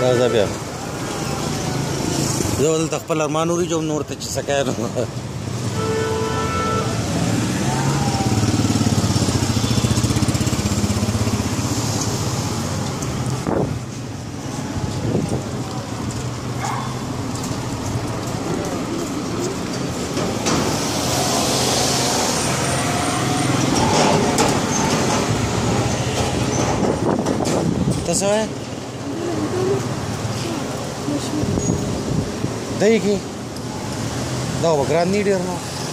راځه بیا زه دلته خپل ارمان وریجم نور ته چې څه کوې نو ته څه وایې دی کې دا به ګران دي ډېر نو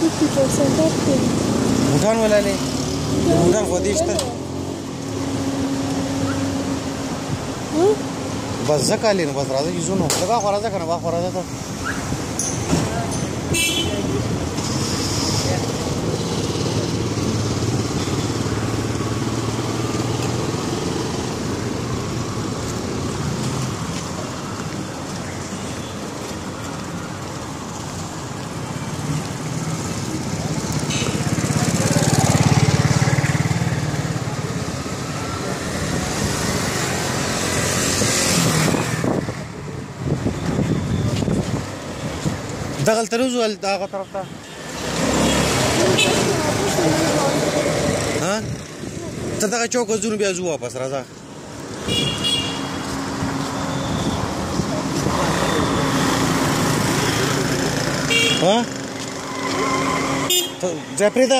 بوټان ولالې بوټان خو دې شته بس زه کالي نو بس راځه چې ځو نو دا خو راځه که نه با خو راځه ته دغلته روزو هغه طرف ته ها ته دغه چوک ځو نو بیا ځو واپس راځه ها ځای پرېږده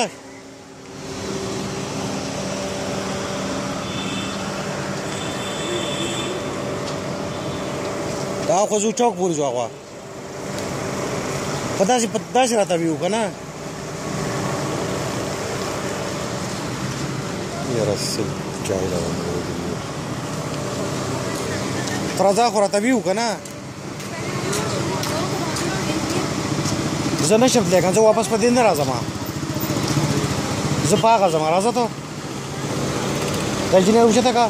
دا خو ځو چوک پورې ځو هغه په داسې راته ویو که نه یاره سل چای راونه ته راځه خو راته ویو که نه زه نشم تلی که زه واپس په دې نه راځم زه په هغه ځم راځه ته دا جینۍ اوچته که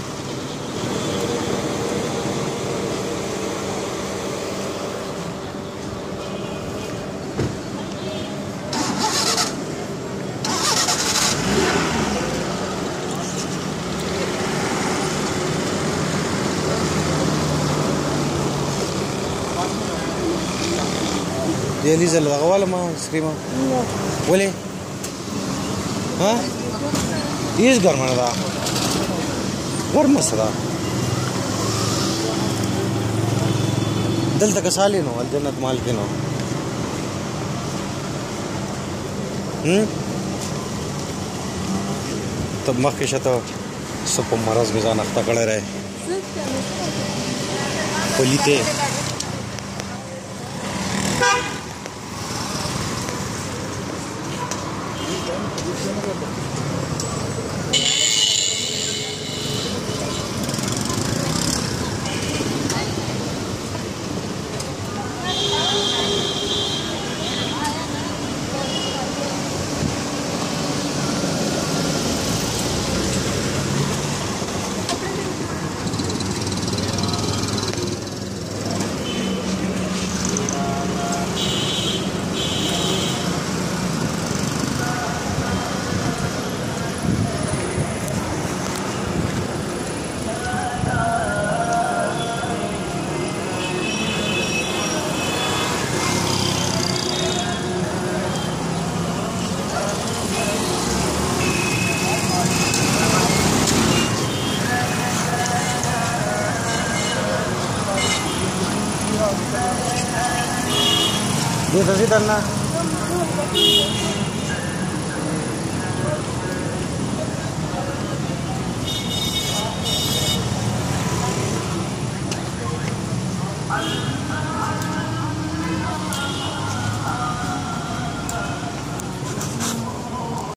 دهلیز دغه واله ما سکریمه ولې ها هیڅ ګرمه نه ده ګرمه څه ده دلته که سالي نو الجنت مال کې نو ته مخکې شه ته څه په مرض مې ځان اخته کړی رہی پلیته Dito si Tana.